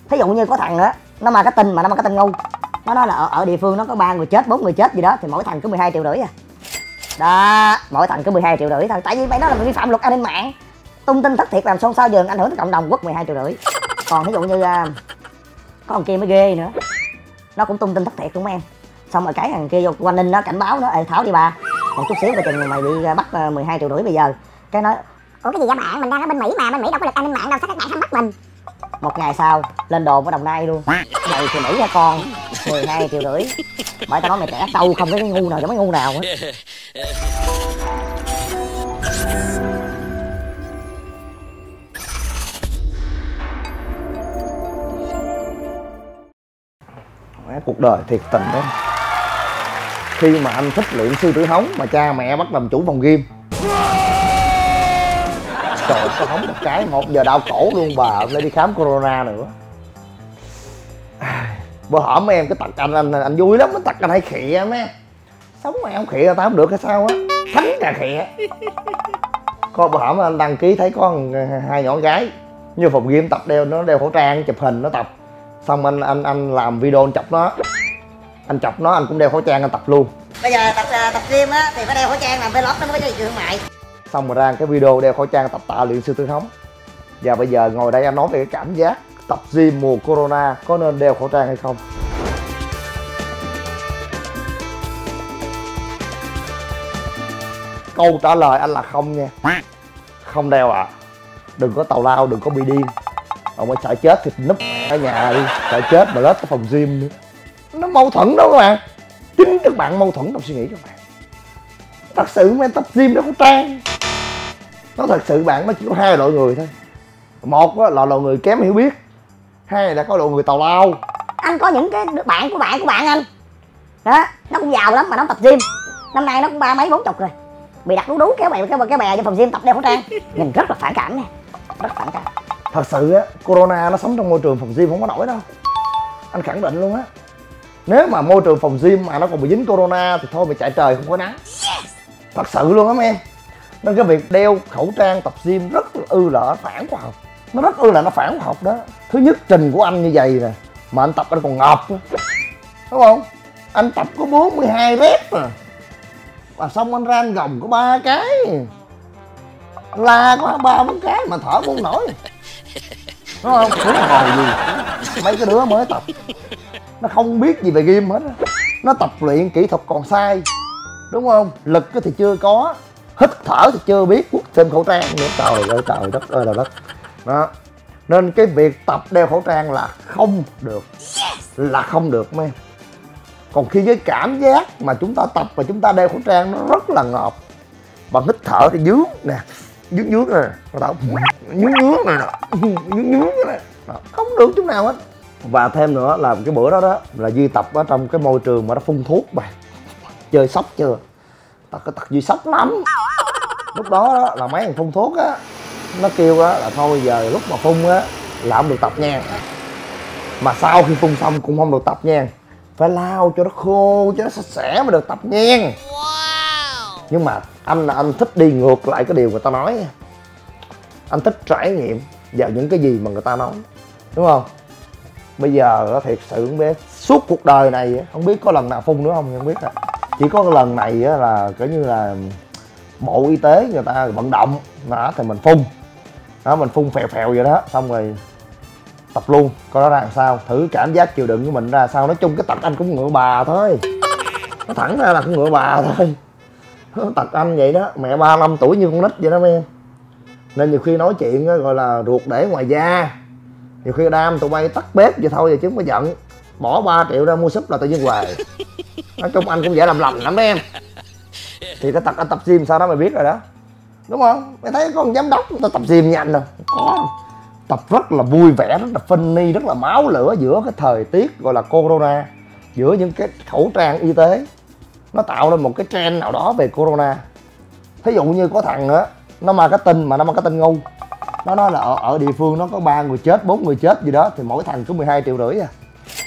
Thí dụ như có thằng á, nó marketing mà nó marketing ngu, nó nói là ở địa phương nó có 3 người chết 4 người chết gì đó, thì mỗi thằng cứ 12,5 triệu à. Đó, mỗi thằng cứ 12,5 triệu thôi. Tại vì mày đó là vi phạm luật an ninh mạng, tung tin thất thiệt làm xôn xao dường ảnh hưởng tới cộng đồng, quất 12,5 triệu. Còn ví dụ như có thằng kia mới ghê nữa, nó cũng tung tin thất thiệt đúng không em, xong rồi cái thằng kia vô Quang Ninh nó cảnh báo nó: Ê, Tháo đi ba, một chút xíu coi chừng mày bị bắt 12,5 triệu bây giờ. Cái nói: Ủa cái gì vậy bạn, mình đang ở bên Mỹ mà, bên Mỹ đâu có luật an ninh mạng đâu, sao các bạn không bắt mình. Một ngày sau lên đồn ở Đồng Nai luôn: Vậy thì Mỹ hả con, 12,5 triệu. Bởi tao nói mày trẻ trâu không có cái ngu nào cho mấy ngu nào á. Cuộc đời thiệt tình đó. Khi mà anh thích luyện sư tử hống mà cha mẹ bắt làm chủ phòng gym, trời, có hống một cái 1 giờ đau cổ luôn bà, lại đi khám corona nữa. Bữa hổm mấy em cái tật anh vui lắm, cái tật anh hay khịa mấy. Sống mà không khịa tao không được hay sao á, thánh cà khịa. Có bữa hổm anh đăng ký thấy có 2 nhỏ gái như phòng gym tập nó đeo khẩu trang chụp hình nó tập, xong anh làm video anh chọc nó, anh cũng đeo khẩu trang anh tập luôn. Bây giờ tập gym á thì phải đeo khẩu trang làm vlog nó mới có thương mại. Xong rồi ra cái video đeo khẩu trang tập tạ luyện sư tử hống. Và bây giờ ngồi đây anh nói về cái cảm giác tập gym mùa corona có nên đeo khẩu trang hay không. Câu trả lời anh là không nha, không đeo ạ. Đừng có tào lao, đừng có bị điên. Ông ấy sợ chết thì núp ở nhà đi, sợ chết mà lết tới phòng gym nữa. Nó mâu thuẫn đó các bạn, chính các bạn mâu thuẫn trong suy nghĩ các bạn. Thật sự mấy tập gym đeo khẩu trang, nó thật sự bạn nó chỉ có 2 loại người thôi. Một là loại người kém hiểu biết, 2 là có loại người tào lao. Anh có những cái đứa bạn của bạn anh đó, nó cũng giàu lắm mà nó tập gym, năm nay nó cũng 30 mấy 40 rồi, bị đặt đú kéo cái bè vô phòng gym tập đeo khẩu trang, nhìn rất là phản cảm nha, rất phản cảm. Thật sự á, corona nó sống trong môi trường phòng gym không có nổi đâu, anh khẳng định luôn á. Nếu mà môi trường phòng gym mà nó còn bị dính corona thì thôi mày chạy trời không có nắng. Thật sự luôn á mấy em. Nên cái việc đeo khẩu trang tập gym rất là phản khoa học. Nó rất là nó phản khoa học đó. Thứ nhất, trình của anh như vậy nè, mà anh tập anh còn ngợp nữa, đúng không? Anh tập có 42 rep à, và xong anh ra anh gồng có 3 cái, la có 3-4 cái mà thở không nổi, đúng không? Đúng hồi gì mấy cái đứa mới tập nó không biết gì về gym hết, nó tập luyện kỹ thuật còn sai, đúng không? Lực thì chưa có, hít thở thì chưa biết, quất thêm khẩu trang nữa, trời ơi trời, đất ơi là đất đó. Nên cái việc tập đeo khẩu trang là không được, là không được mấy em. Còn khi với cảm giác mà chúng ta tập và chúng ta đeo khẩu trang nó rất là ngợp, và hít thở thì dướng nè, dướng nè, dướng này nè, dướng này, không được chút nào hết. Và thêm nữa là cái bữa đó là Duy tập ở trong cái môi trường mà nó phun thuốc bạn, chơi sốc chưa, tật Duy sốc lắm. Lúc đó là mấy thằng phun thuốc á, nó kêu á là thôi giờ lúc mà phun á là không được tập nha, mà sau khi phun xong cũng không được tập nha, phải lau cho nó khô cho nó sạch sẽ mới được tập nha. Nhưng mà anh thích đi ngược lại cái điều người ta nói, anh thích trải nghiệm vào những cái gì mà người ta nói, đúng không? Bây giờ thiệt sự không biết, suốt cuộc đời này không biết có lần nào phun nữa không biết à. Chỉ có lần này là kiểu như là Bộ Y tế người ta vận động đó, thì mình phun đó, mình phun phèo vậy đó, xong rồi tập luôn coi nó ra làm sao, thử cảm giác chịu đựng của mình ra sao. Nói chung cái tật anh cũng ngựa bà thôi, nó thẳng ra là cũng ngựa bà thôi, tật anh vậy đó, mẹ 35 tuổi như con nít vậy đó mấy em. Nên nhiều khi nói chuyện gọi là ruột để ngoài da, nhiều khi đam tụi bay tắt bếp vậy thôi, vậy chứ không có giận, bỏ 3 triệu ra mua súp là tự nhiên hoài. Nói chung anh cũng dễ làm lành lắm mấy em. Thì cái tật anh tập gym sao đó mày biết rồi đó, đúng không? Mày thấy có con giám đốc người ta tập gym như anh đâu, có tập rất là vui vẻ, rất là funny, rất là máu lửa giữa cái thời tiết gọi là corona, giữa những cái khẩu trang y tế, nó tạo ra một cái trend nào đó về corona. Thí dụ như có thằng á, nó marketing mà nó marketing ngu, nó nói là ở địa phương nó có 3 người chết 4 người chết gì đó, thì mỗi thằng cứ 12,5 triệu à.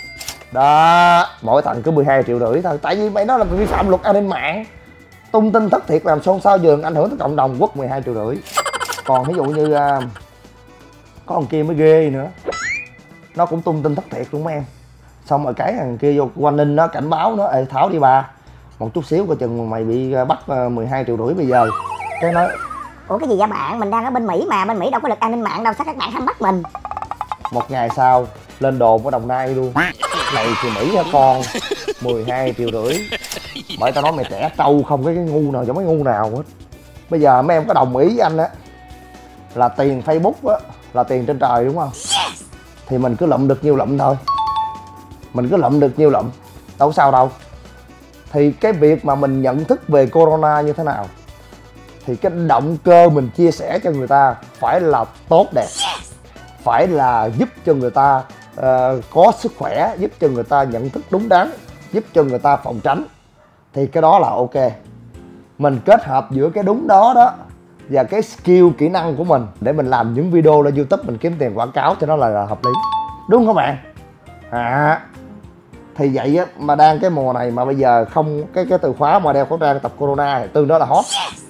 Đó, mỗi thằng cứ 12,5 triệu thôi. Tại vì mày đó là vi phạm luật an ninh mạng, tung tin thất thiệt làm xôn xao dường ảnh hưởng tới cộng đồng, quất 12,5 triệu. Còn ví dụ như có con kia mới ghê nữa, nó cũng tung tin thất thiệt luôn mấy em. Xong rồi cái thằng kia vô Quang Ninh nó cảnh báo nó: ê Tháo đi ba, một chút xíu coi chừng mày bị bắt 12,5 triệu bây giờ. Cái nói ủa cái gì vậy bạn, mình đang ở bên Mỹ mà, bên Mỹ đâu có lực an ninh mạng đâu, sao các bạn không bắt mình? Một ngày sau lên đồn ở Đồng Nai luôn: này thì Mỹ hả con, 12,5 triệu. Bởi tao nói mày trẻ trâu không cái ngu nào giống mấy ngu nào hết. Bây giờ mấy em có đồng ý với anh á là tiền Facebook á là tiền trên trời đúng không? Thì mình cứ lụm được nhiêu lụm thôi, mình cứ lụm được nhiêu lụm, đâu sao đâu. Thì cái việc mà mình nhận thức về corona như thế nào thì cái động cơ mình chia sẻ cho người ta phải là tốt đẹp, phải là giúp cho người ta có sức khỏe, giúp cho người ta nhận thức đúng đắn, giúp cho người ta phòng tránh, thì cái đó là ok. Mình kết hợp giữa cái đúng đó đó và cái skill kỹ năng của mình để mình làm những video lên YouTube, mình kiếm tiền quảng cáo cho nó là hợp lý, đúng không bạn? Thì vậy á, mà đang cái mùa này mà bây giờ không cái từ khóa mà đeo khẩu trang tập corona thì tương đó là hot.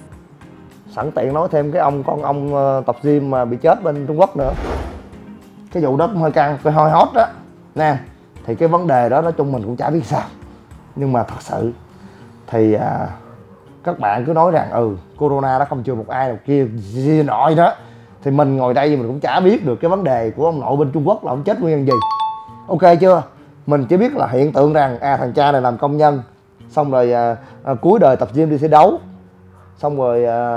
Sẵn tiện nói thêm cái con ông tập gym mà bị chết bên Trung Quốc nữa, cái vụ đó cũng hơi căng, hơi hot đó nè. Thì cái vấn đề đó nói chung mình cũng chả biết sao, nhưng mà thật sự thì các bạn cứ nói rằng corona nó không chừa một ai nào kia gì nội đó, thì mình ngồi đây mình cũng chả biết được cái vấn đề của ông nội bên Trung Quốc là ông chết nguyên nhân gì. Ok chưa? Mình chỉ biết là hiện tượng rằng thằng cha này làm công nhân, xong rồi cuối đời tập gym đi thi đấu, xong rồi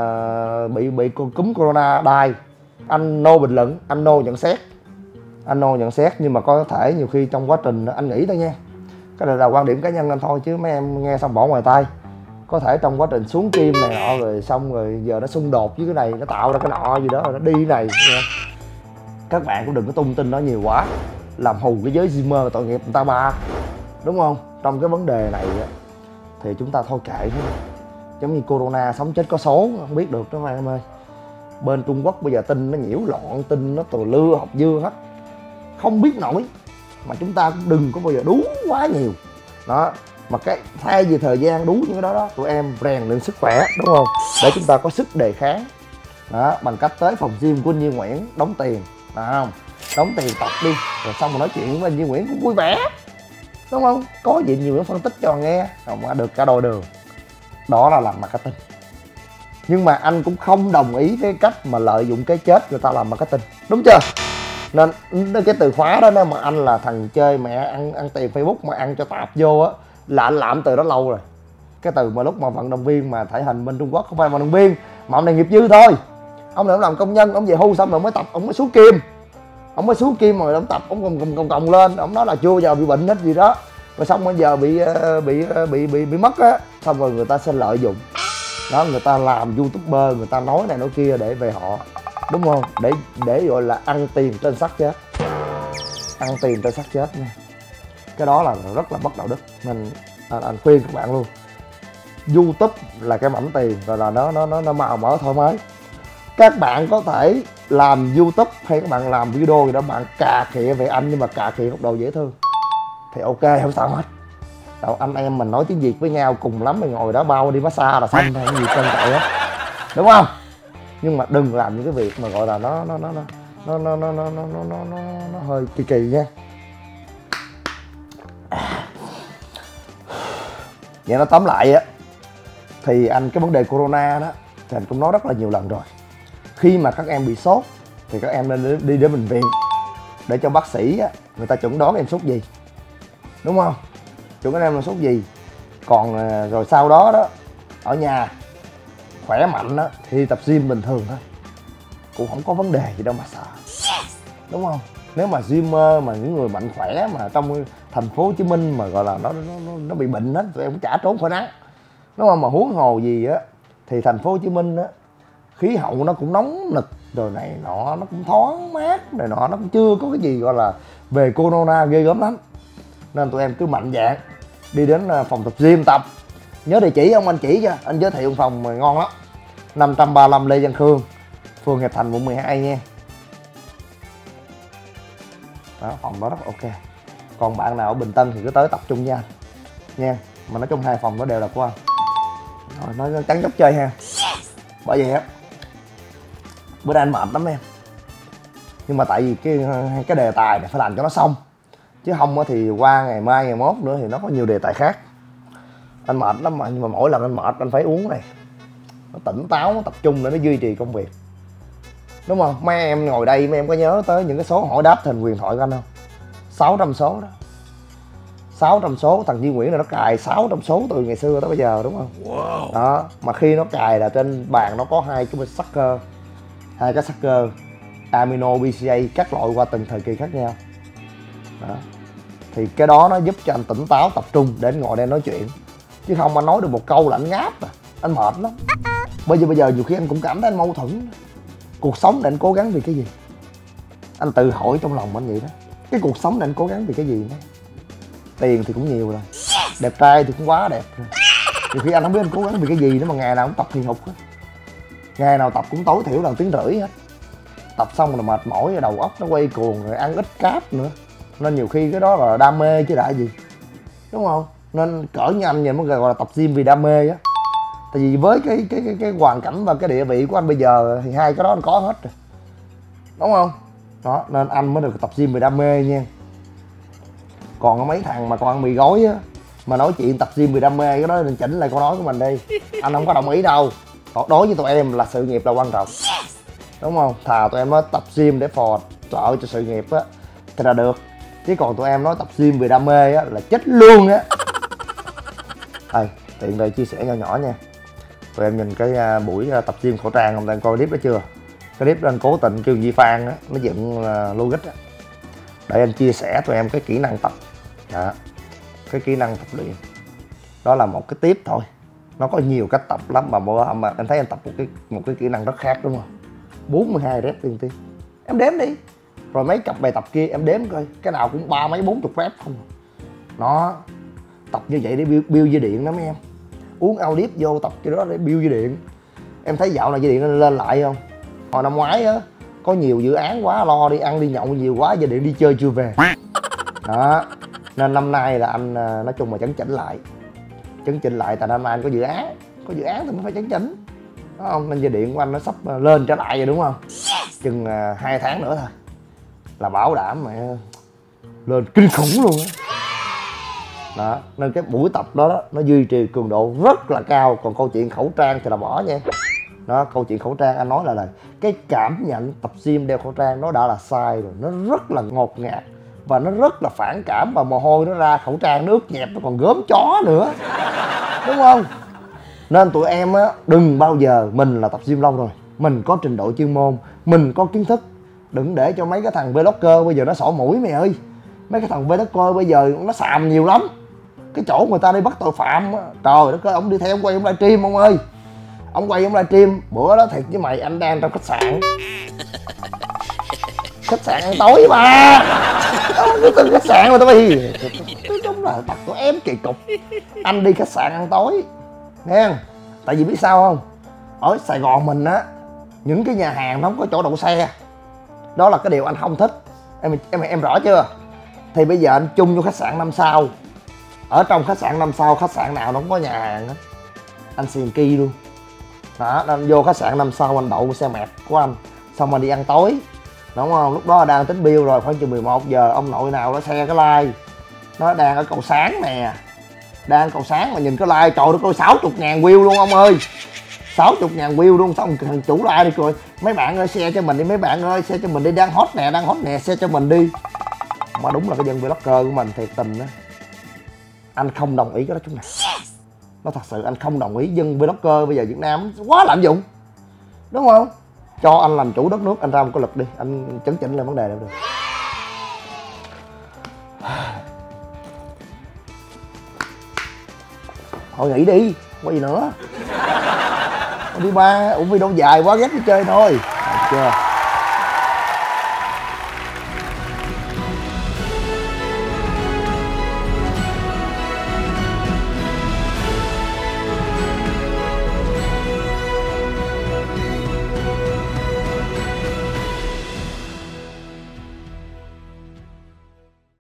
bị cúm corona đai. Anh no bình luận, anh no nhận xét, nhưng mà có thể nhiều khi trong quá trình anh nghĩ thôi nha, cái này là quan điểm cá nhân anh thôi chứ mấy em nghe xong bỏ ngoài tai. Có thể trong quá trình xuống kim này nọ rồi xong rồi giờ nó xung đột với cái này, nó tạo ra cái nọ gì đó rồi nó đi cái này. Các bạn cũng đừng có tung tin nó nhiều quá, làm hù cái giới gymer tội nghiệp người ta ba, đúng không? Trong cái vấn đề này thì chúng ta thôi kệ thôi. Giống như corona sống chết có số, không biết được đó mấy em ơi. Bên Trung Quốc bây giờ tin nó nhiễu loạn, tin nó từ lưa học dưa hết, không biết nổi. Mà chúng ta cũng đừng có bao giờ đú quá nhiều đó. Mà cái thay vì thời gian đú những cái đó tụi em rèn luyện sức khỏe, đúng không? Để chúng ta có sức đề kháng đó, bằng cách tới phòng gym của anh Duy Nguyễn đóng tiền, phải không? Đóng tiền tập đi, rồi xong rồi nói chuyện với anh Duy Nguyễn cũng vui vẻ, đúng không? Có gì nhiều phân tích cho nghe, rồi mà được cả đôi đường. Đó là làm marketing. Nhưng mà anh cũng không đồng ý cái cách mà lợi dụng cái chết người ta làm marketing, đúng chưa? Nên cái từ khóa đó, nếu mà anh là thằng chơi mẹ ăn tiền Facebook mà ăn cho tạp vô á, là anh làm từ đó lâu rồi. Cái từ mà lúc mà vận động viên mà thể hình bên Trung Quốc, không phải vận động viên mà ông này nghiệp dư thôi. Ông này ông làm công nhân, ông về hưu xong rồi mới tập, ông mới xuống kim. Ông mới xuống kim rồi ông tập, ông còng lên, ông nói là chưa giờ bị bệnh hết gì đó. Rồi xong bây giờ bị mất á, xong rồi người ta sẽ lợi dụng. Đó, người ta làm YouTuber, người ta nói này nói kia để về họ, đúng không? Để gọi là ăn tiền trên xác chết. Ăn tiền trên xác chết nha. Cái đó là rất là bất đạo đức. Nên anh khuyên các bạn luôn, YouTube là cái mảnh tiền, rồi là nó màu mỡ thoải mái. Các bạn có thể làm YouTube hay các bạn làm video gì đó, bạn cà khịa về anh nhưng mà cà khịa một đồ dễ thương thì ok, không sao hết. Đâu, anh em mình nói tiếng Việt với nhau cùng lắm mày ngồi đó bao đi massage là xong thôi, cái gì trơn trọi hết, đúng không? Nhưng mà đừng làm những cái việc mà gọi là nó hơi kỳ kỳ nha. Vậy nó tóm lại á, thì anh cái vấn đề corona đó thì anh cũng nói rất là nhiều lần rồi. Khi mà các em bị sốt thì các em nên đi đến bệnh viện để cho bác sĩ á, người ta chẩn đoán em sốt gì, đúng không? Chẩn đoán em là sốt gì. Còn rồi sau đó đó ở nhà khỏe mạnh đó thì tập gym bình thường thôi, cũng không có vấn đề gì đâu mà sợ, đúng không? Nếu mà gymer mà những người mạnh khỏe mà trong thành phố Hồ Chí Minh mà gọi là nó bị bệnh hết, tụi em cũng chả trốn khỏi nắng, đúng không? Mà huống hồ gì á thì thành phố Hồ Chí Minh á, khí hậu nó cũng nóng nực rồi này nọ, nó cũng thoáng mát này nọ, nó cũng chưa có cái gì gọi là về corona ghê gớm lắm. Nên tụi em cứ mạnh dạn đi đến phòng tập gym tập. Nhớ địa chỉ không anh chỉ cho, anh giới thiệu phòng mà ngon lắm. 535 Lê Văn Khương, phường Hiệp Thành, quận 12 nha. Đó, phòng đó rất ok. Còn bạn nào ở Bình Tân thì cứ tới tập trung nha anh nha. Mà nói chung hai phòng đó đều là của anh. Rồi nói trắng dốc chơi ha. Bởi vậy á, bữa nay anh mệt lắm em. Nhưng mà tại vì cái đề tài này phải làm cho nó xong, chứ không thì qua ngày mai ngày mốt nữa thì nó có nhiều đề tài khác. Anh mệt lắm mà, nhưng mà mỗi lần anh mệt anh phải uống này, nó tỉnh táo, nó tập trung để nó duy trì công việc, đúng không? Mấy em ngồi đây mấy em có nhớ tới những cái số hỏi đáp thành huyền thoại của anh không? 600 số đó, 600 số. Thằng Duy Nguyễn là nó cài 600 số từ ngày xưa tới bây giờ, đúng không? Wow. Đó, mà khi nó cài là trên bàn nó có hai cái sucker amino BCA các loại qua từng thời kỳ khác nhau. Đó, thì cái đó nó giúp cho anh tỉnh táo tập trung để anh ngồi đây nói chuyện, chứ không anh nói được một câu là anh ngáp à, anh mệt lắm. Bây giờ nhiều khi anh cũng cảm thấy anh mâu thuẫn. Cuộc sống này anh cố gắng vì cái gì? Anh tự hỏi trong lòng anh vậy đó. Cái cuộc sống này anh cố gắng vì cái gì đó? Tiền thì cũng nhiều rồi, đẹp trai thì cũng quá đẹp rồi. Nhiều khi anh không biết anh cố gắng vì cái gì nữa mà ngày nào cũng tập hì hục hết. Ngày nào tập cũng tối thiểu là 1 tiếng rưỡi hết. Tập xong rồi mệt mỏi rồi đầu óc nó quay cuồng, rồi ăn ít cáp nữa. Nên nhiều khi cái đó là đam mê chứ đã gì, đúng không? Nên cỡ như anh vậy mới gọi là tập gym vì đam mê á. Tại vì với cái hoàn cảnh và cái địa vị của anh bây giờ thì hai cái đó anh có hết rồi, đúng không? Đó, nên anh mới được tập gym vì đam mê nha. Còn có mấy thằng mà còn ăn mì gói á, mà nói chuyện tập gym vì đam mê, cái đó nên chỉnh lại câu nói của mình đi. Anh không có đồng ý đâu. Đối với tụi em là sự nghiệp là quan trọng, đúng không? Thà tụi em nói tập gym để phò trợ cho sự nghiệp á thì là được, chứ còn tụi em nói tập gym vì đam mê á là chết luôn á. Đây, tiện đây chia sẻ nhỏ nhỏ nha. Tụi em nhìn cái buổi tập gym khẩu trang không? Tụi em coi clip đó chưa? Cái clip đó anh cố tình kêu Di Phan á, nó dựng logic á. Để anh chia sẻ tụi em cái kỹ năng tập. Đó, cái kỹ năng tập luyện. Đó là một cái tip thôi. Nó có nhiều cách tập lắm mà anh thấy anh tập một cái kỹ năng rất khác, đúng không? 42 rep liên tiếp. Em đếm đi. Rồi mấy cặp bài tập kia em đếm coi, cái nào cũng 30 mấy 40 rep không. Nó tập như vậy để build dây điện đó mấy em. Uống Audip vô tập cái đó để build dây điện. Em thấy dạo này dây điện nó lên lại không? Hồi năm ngoái á có nhiều dự án quá, lo đi ăn đi nhậu nhiều quá, dây điện đi chơi chưa về. Đó, nên năm nay là anh nói chung là chấn chỉnh lại. Tại năm nay anh có dự án thì mới phải chấn chỉnh, đúng không? Nên dây điện của anh nó sắp lên trở lại rồi, đúng không? Chừng 2 tháng nữa thôi là bảo đảm mẹ lên kinh khủng luôn á. Đó, nên cái buổi tập đó nó duy trì cường độ rất là cao. Còn câu chuyện khẩu trang thì là bỏ nha. Đó, câu chuyện khẩu trang anh nói là cái cảm nhận tập gym đeo khẩu trang nó đã là sai rồi. Nó rất là ngột ngạt và nó rất là phản cảm, và mồ hôi nó ra khẩu trang nó ướt nhẹp, nó còn gớm chó nữa, đúng không? Nên tụi em á đừng bao giờ, mình là tập gym lâu rồi, mình có trình độ chuyên môn, mình có kiến thức, đừng để cho mấy cái thằng vlogger bây giờ nó sổ mũi mày ơi. Mấy cái thằng vlogger bây giờ nó xàm nhiều lắm. Cái chỗ người ta đi bắt tội phạm á, trời đất ơi, ông đi theo ông quay ông livestream ông ơi. Ông quay ông livestream bữa đó thiệt với mày, anh đang trong khách sạn ăn tối mà. Từ khách sạn mà tụi mày, đúng là tập tụi em kỳ cục. Anh đi khách sạn ăn tối nghe không? Tại vì biết sao không, ở Sài Gòn mình á, những cái nhà hàng nó không có chỗ đậu xe. Đó là cái điều anh không thích. Em rõ chưa? Thì bây giờ anh chung vô khách sạn 5 sao. Ở trong khách sạn 5 sao, khách sạn nào nó cũng có nhà hàng hết, anh xiền ki luôn. Đó, anh vô khách sạn 5 sao anh đậu xe mẹt của anh, xong anh đi ăn tối, đúng không? Lúc đó đang tính bill rồi, khoảng chừng 11 giờ ông nội nào đó xe cái like, nó đang ở cầu sáng nè, đang cầu sáng mà nhìn cái like, trời đất ơi 60.000 view luôn ông ơi, 60.000 view luôn. Xong thằng chủ like đi cười, mấy bạn ơi share cho mình đi, mấy bạn ơi share cho mình đi, đang hot nè, share cho mình đi. Mà đúng là cái dân vlogger của mình thiệt tình á, anh không đồng ý cái đó chút nào. Nó thật sự anh không đồng ý. Dân vlogger bây giờ Việt Nam quá lạm dụng, đúng không? Cho anh làm chủ đất nước, anh ra một cái lực đi, anh chấn chỉnh lại vấn đề này được. Thôi nghỉ đi, có gì nữa. Đi ba, video dài quá ghét đi chơi thôi. Được chưa?